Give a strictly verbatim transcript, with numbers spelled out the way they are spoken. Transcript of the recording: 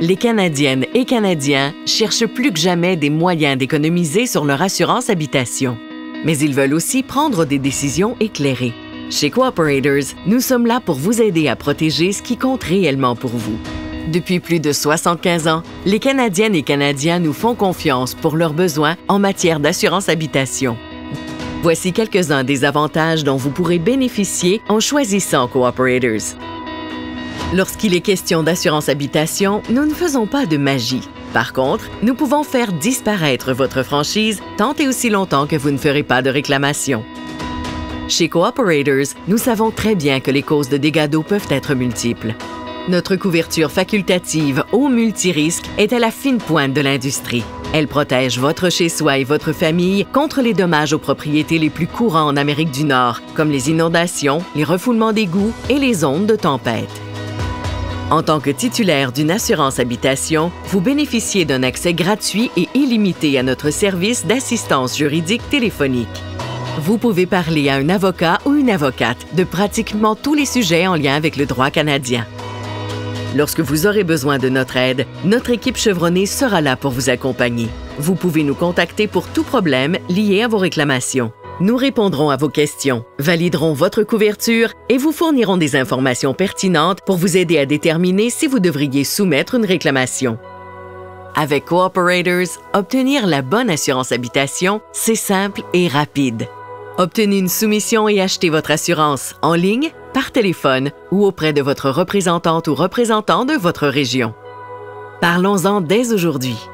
Les Canadiennes et Canadiens cherchent plus que jamais des moyens d'économiser sur leur assurance habitation. Mais ils veulent aussi prendre des décisions éclairées. Chez Cooperators, nous sommes là pour vous aider à protéger ce qui compte réellement pour vous. Depuis plus de soixante-quinze ans, les Canadiennes et Canadiens nous font confiance pour leurs besoins en matière d'assurance habitation. Voici quelques-uns des avantages dont vous pourrez bénéficier en choisissant Cooperators. Lorsqu'il est question d'assurance habitation, nous ne faisons pas de magie. Par contre, nous pouvons faire disparaître votre franchise tant et aussi longtemps que vous ne ferez pas de réclamation. Chez Cooperators, nous savons très bien que les causes de dégâts d'eau peuvent être multiples. Notre couverture facultative eau multirisque est à la fine pointe de l'industrie. Elle protège votre chez-soi et votre famille contre les dommages aux propriétés les plus courants en Amérique du Nord, comme les inondations, les refoulements d'égouts et les ondes de tempête. En tant que titulaire d'une assurance habitation, vous bénéficiez d'un accès gratuit et illimité à notre service d'assistance juridique téléphonique. Vous pouvez parler à un avocat ou une avocate de pratiquement tous les sujets en lien avec le droit canadien. Lorsque vous aurez besoin de notre aide, notre équipe chevronnée sera là pour vous accompagner. Vous pouvez nous contacter pour tout problème lié à vos réclamations. Nous répondrons à vos questions, validerons votre couverture et vous fournirons des informations pertinentes pour vous aider à déterminer si vous devriez soumettre une réclamation. Avec Cooperators, obtenir la bonne assurance habitation, c'est simple et rapide. Obtenez une soumission et achetez votre assurance en ligne, par téléphone ou auprès de votre représentante ou représentant de votre région. Parlons-en dès aujourd'hui.